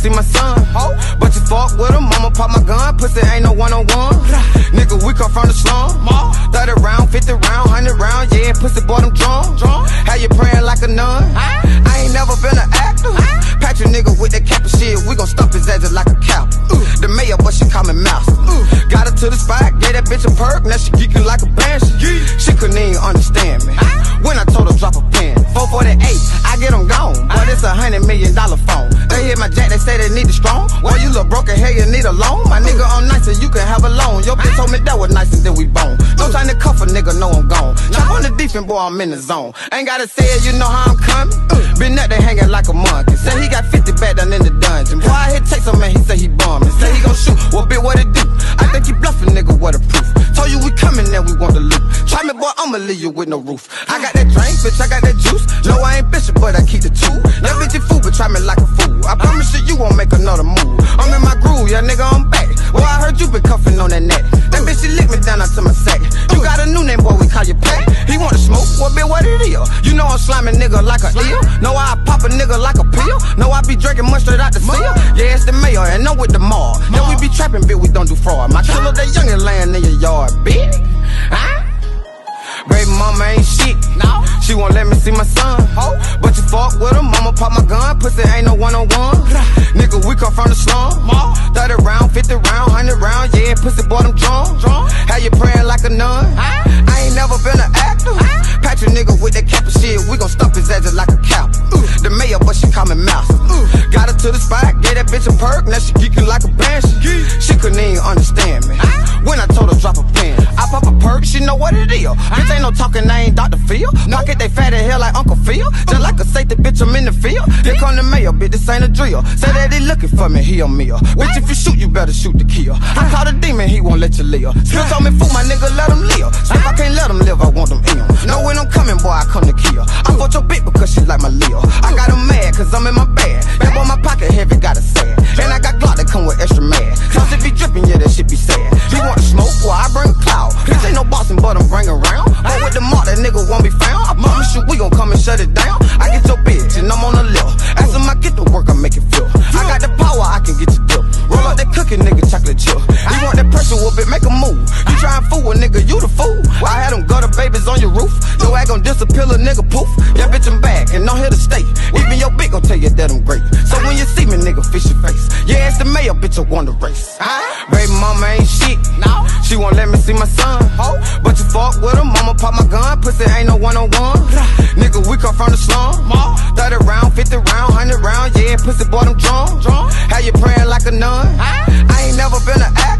see my son. But you fuck with him, mama pop my gun. Pussy ain't no one-on-one. Nigga, we come from the slum. 30 round, 50 round, 100 round, yeah, pussy boy, them drunk. How you praying like a nun? I ain't never been an actor. Patch a nigga with that cap of shit, we gon' stump his ass just like a cow. The mayor, but she call me mouse. Got her to the spot, gave that bitch a perk, now she geeking like a banshee. She couldn't even understand me when I told her drop a pin. 448, I get them gone, but it's $100 million phone. They hit my jack, they say they need it strong. Well, you look broken, hell, you need a loan. My nigga, I'm nice and you can have a loan. Your bitch told me that was nice and then we bone. No time to cuff a nigga, know I'm gone. Chop on the defense, boy, I'm in the zone. Ain't gotta say it, you know how I'm coming. Been up there hanging like a monkey. Say he got 50 back down in the dungeon. Boy, I hit text him, man, he say he bumming. Say he gon' shoot, well, bitch, what it do? I think he bluffing, nigga, what a proof. Told you we coming and we want the loot. Try me, boy, I'ma leave you with no roof. I got that drink, bitch, I got that juice. No, I ain't bishop, but I keep the two. That bitch, you fool, but try me like a fool. I promise you won't make another move. I'm in my groove, yeah, nigga, I'm back. Well, I heard you been cuffing on that neck. That bitch, she licked me down onto my sack. You got a new name, boy, we call you Pack. He want to smoke, well, bitch, what it is? You know I'm sliming nigga like a eel. Know I pop a nigga like a pill. Know I be drinking much straight out the seal. Yeah, it's the mayor, and I'm with the mall. Then we be trapping, bitch, we don't do fraud. My killer, that youngin' laying in your yard, bitch. Baby mama ain't shit, no. She won't let me see my son. But you fuck with him, mama pop my gun. Pussy ain't no one-on-one. Nigga, we come from the slum. 30 round, 50 round, 100 round, yeah, pussy boy, them drunk. How you praying like a nun? I ain't never been an actor. Patch a nigga with that cap of shit, we gon' stump his ass just like a cow. The mayor, but she call me mouse. Got her to the spot, gave that bitch a perk, now she geeking like a banshee. She couldn't even understand me when I told her drop a pin. I pop a perk, she know what it is. Bitch ain't no talking, I ain't Dr. Phil. Pocket they fat as hell like Uncle Phil. Just like a safety, bitch, I'm in the field. Here come the mayor, bitch, this ain't a drill. Say that he looking for me, he a meal. Bitch, if you shoot, you better shoot to kill. I call the demon, he won't let you live. Still told me, fool, my nigga, let him live. If I can't let him live, I want them in. Know when I'm coming, boy, I come to kill. I fought your bitch because she like my Leo. I got him mad, cause I'm in my bag. That boy, my pocket heavy, got a sad. And I got Glock that come with extra mad. Cause it be dripping, yeah, that shit be sad. He want to smoke, well, I bring a cloud. Bitch ain't no bossing, but I'm bring around. But with the mark, that nigga won't be found. I promise you, we gon' come and shut it down. I get your bitch, and I'm on the left. As soon I get to work, I make it feel. I got the power, I can get you dip. Roll up that cookie, nigga, chocolate chip. You want that pressure, whoop it, make a move. You try and fool a nigga, you the fool. I had them gutter babies on your roof. Your ass gon' disappear, a nigga poof. Yeah, bitch, I'm back, and I'm here to stay. Even your bitch gon' tell you that I'm great. So when you see me, nigga, fish your face. Yeah, it's the mayor, bitch, I won the race. Baby mama ain't shit, no. She won't let me see my son. But you fuck with him, mama pop my gun. Pussy ain't no one-on-one. Nigga, we come from the slum. 30 round, 50 round, 100 round, yeah, pussy boy, them drunk. How you praying like a nun? I ain't never been an ass.